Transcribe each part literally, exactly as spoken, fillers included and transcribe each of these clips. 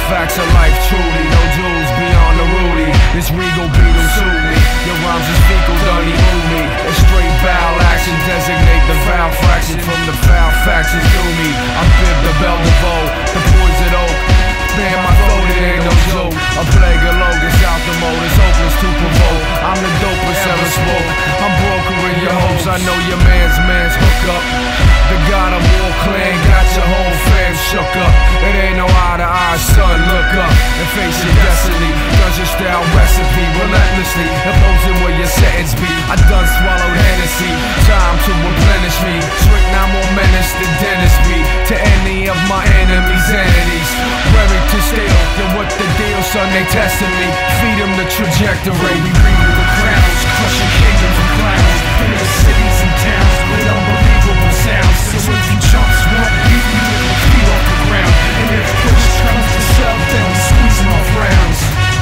facts of life truly, no jewels beyond the Rudy. This Regal beetle suit me. Your rhymes is fecal, don't he move me? A straight vowel action, designate the vowel fraction from the foul factions do me. I bib the bell de voe, the poison oak. Man, my throat, it ain't no joke. A plague of logos out the mode, it's hopeless to provoke. I'm the dopest ever spoke. I'm brokering your hopes, I know your man's man's hook up. The God of War clan got your whole fam shook up. It ain't no eye to eye, son, look up and face your destiny. Dungeon style recipe, relentlessly opposing where your sentence be. I done swallowed Hennessy, time to replenish me. Strict now more menace than dentist be to any of my enemies' entities. Wearing to steel, then what the deal, son, they testing me. Feed them the trajectory. We regal the crowds, crushing kingdoms and clowns, into cities and towns with unbelievable sounds. So if you chumps want beat, we lift the feet off the ground. And if push comes to shove, then we squeezing off rounds.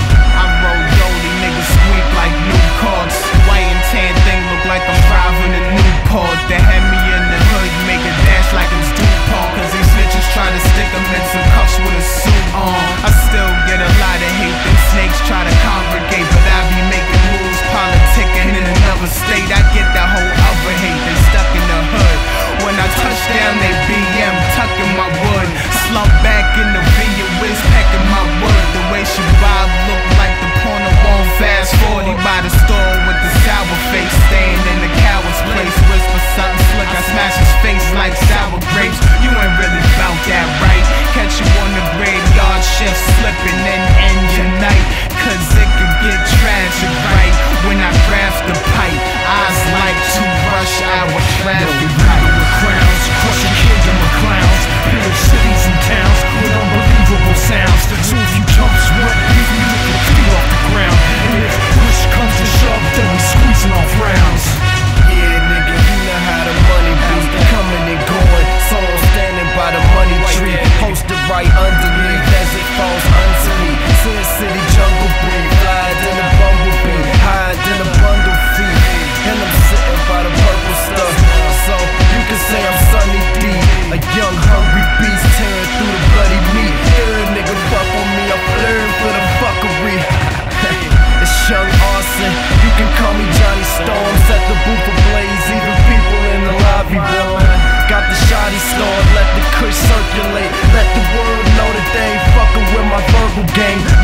I roll dolly, niggas squeak like new cards. White and tan thing look like I'm driving a Newport. They had me in the hood, make a dash like it's DuPont. Cause these snitches try to stick them in some cuffs with a suit on. I still get a lot of hate, them snakes try to congregate. But I be making moves, politicking in another state. I get that whole other hate, they stuck in the hood. When I touch down, they B M, tucking my wood. Slump back in the V, your whiz pecking my wood. The way she vibe look like the porno on fast forty by the store with the sour face, staying in the coward's place. Whisper something slick, I smash his face like sour grapes. You ain't really bout that, right? Catch you on the graveyard shift, slipping and end your night. Cause it could get tragic, right? When I grasp the pipe, eyes like two rush hour traffic lights. Crowns, crushing kingdom of clowns, pillage cities and towns with unbelievable sounds. So if you chumps want beef, we lift your feet off the ground. And if push comes to shove, then we squeezing off rounds. Yeah, nigga, you know how the money be coming and going. Someone standing by the money tree, posted right underneath as it falls unto me. Sin City jungle breed, fly than a bumblebee, higher than a bundle feet. And I'm sitting by the purple stuff, so you can say I'm Sunny D, a young hungry beast tearing through the bloody meat. Hear a nigga fuck on me, I'm flirting for the fuckery. It's young arson, you can call me Johnny Storm. Set the booth ablaze, even people in the lobby warm. Got the shoddy stored, let the kush circulate. Let the world know that they ain't fucking with my verbal game.